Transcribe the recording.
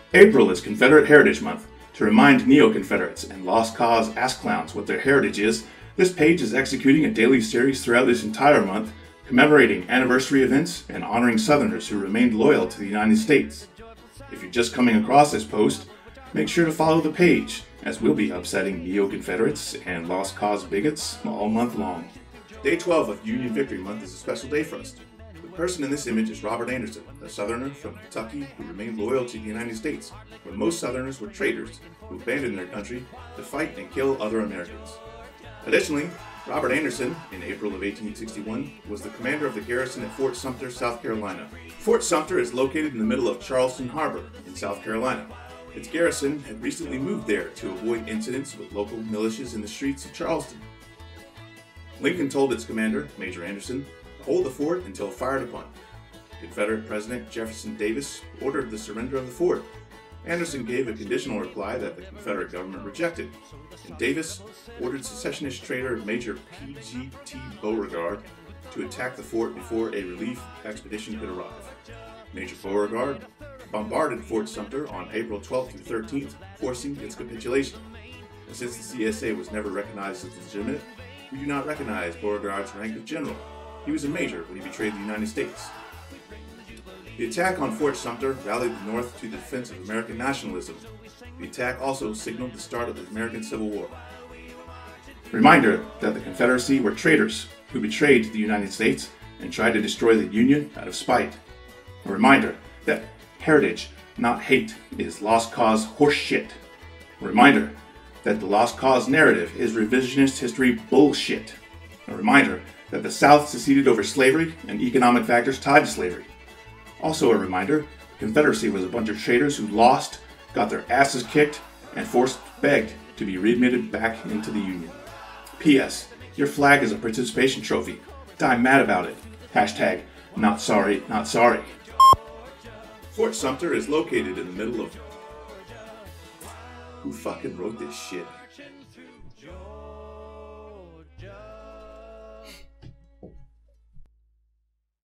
April is Confederate Heritage Month. To remind neo-Confederates and Lost Cause ass-clowns what their heritage is, this page is executing a daily series throughout this entire month, commemorating anniversary events and honoring Southerners who remained loyal to the United States. If you're just coming across this post, make sure to follow the page, as we'll be upsetting neo-Confederates and Lost Cause bigots all month long. Day 12 of Union Victory Month is a special day for us. The person in this image is Robert Anderson, a Southerner from Kentucky who remained loyal to the United States, when most Southerners were traitors who abandoned their country to fight and kill other Americans. Additionally, Robert Anderson, in April of 1861, was the commander of the garrison at Fort Sumter, South Carolina. Fort Sumter is located in the middle of Charleston Harbor in South Carolina. Its garrison had recently moved there to avoid incidents with local militias in the streets of Charleston. Lincoln told its commander, Major Anderson, to hold the fort until fired upon. Confederate President Jefferson Davis ordered the surrender of the fort. Anderson gave a conditional reply that the Confederate government rejected, and Davis ordered secessionist traitor Major P.G.T. Beauregard to attack the fort before a relief expedition could arrive. Major Beauregard bombarded Fort Sumter on April 12th through 13th, forcing its capitulation. And since the CSA was never recognized as legitimate, we do not recognize Beauregard's rank of general. He was a major when he betrayed the United States. The attack on Fort Sumter rallied the North to the defense of American nationalism. The attack also signaled the start of the American Civil War. Reminder that the Confederacy were traitors who betrayed the United States and tried to destroy the Union out of spite. A reminder that heritage, not hate, is lost cause horseshit. A reminder that the lost cause narrative is revisionist history bullshit. A reminder that the South seceded over slavery and economic factors tied to slavery. Also a reminder, the Confederacy was a bunch of traitors who lost, got their asses kicked, and begged to be readmitted back into the Union. P.S. Your flag is a participation trophy. Die mad about it. Hashtag not sorry, not sorry. Fort Sumter is located in the middle of... Who fucking wrote this shit?